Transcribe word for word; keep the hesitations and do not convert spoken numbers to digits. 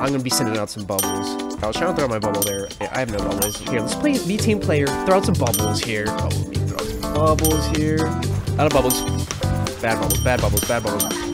I'm gonna be sending out some bubbles. I was trying to throw my bubble there. I have no bubbles. Here, let's play B team player. Throw out some bubbles here. Oh, me throw out some bubbles here. Out of bubbles. Bad bubbles, bad bubbles, bad bubbles.